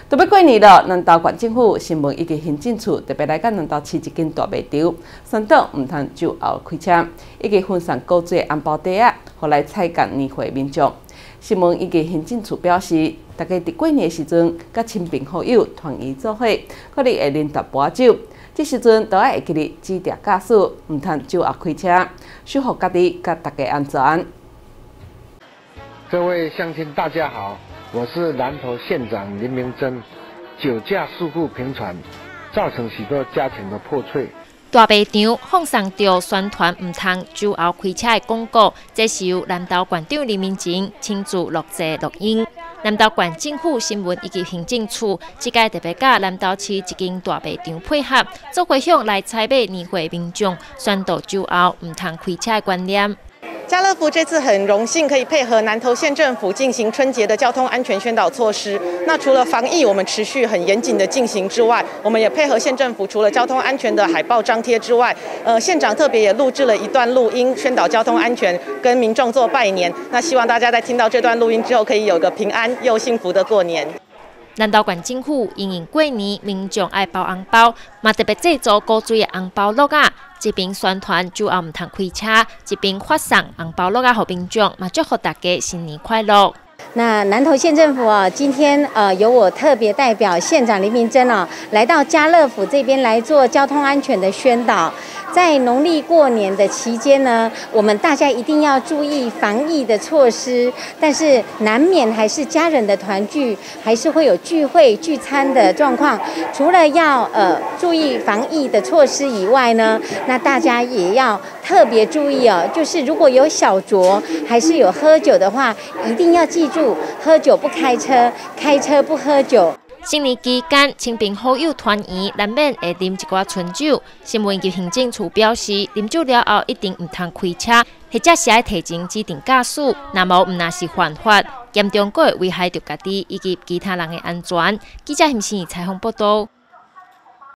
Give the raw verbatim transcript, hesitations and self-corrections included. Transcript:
都要过年了，南投县政府新闻以及行政处特别来甲南投市一间大卖场，宣导唔通酒后开车，以及分散购做红包袋啊，互来采购年会民众。新闻以及行政处表示，大家伫过年时阵，甲亲朋好友团圆做伙，可能会啉大杯酒。这时阵都要会记得指定驾驶，唔通酒后开车，守护家己甲大家安全。 各位乡亲，大家好。 我是南投县长林明珍，酒驾事故频传，造成许多家庭的破碎。 大卖场放送着宣传唔通酒后开车的广告，这是由南投县长林明珍亲自录制录音。南投县政府新闻以及行政处即届特别甲南投市一间大卖场配合，做回向来采买年会民众宣导酒后唔通开车的观念。 家乐福这次很荣幸可以配合南投县政府进行春节的交通安全宣导措施。那除了防疫我们持续很严谨的进行之外，我们也配合县政府除了交通安全的海报张贴之外，呃，县长特别也录制了一段录音，宣导交通安全，跟民众做拜年。那希望大家在听到这段录音之后，可以有个平安又幸福的过年。 南投县政府因应过年民众爱包红包，嘛特别制作古锥的红包乐啊，一边宣传酒后唔通开车，一边发送红包乐啊，给民众，嘛祝福大家新年快乐。 那南投县政府啊，今天呃由我特别代表县长林明珍啊，来到家乐福这边来做交通安全的宣导。在农历过年的期间呢，我们大家一定要注意防疫的措施，但是难免还是家人的团聚，还是会有聚会聚餐的状况。除了要呃注意防疫的措施以外呢，那大家也要特别注意哦，就是如果有小酌还是有喝酒的话，一定要记住。 喝酒不开车，开车不喝酒。 新年期间，亲朋好友团圆，难免会啉一寡春酒。新闻及行政处表示，啉酒了后一定唔通开车，或者是爱提前指定驾驶，那么唔那是犯法，严重个会危害到家己以及其他人的安全。记者邢新怡采访报道。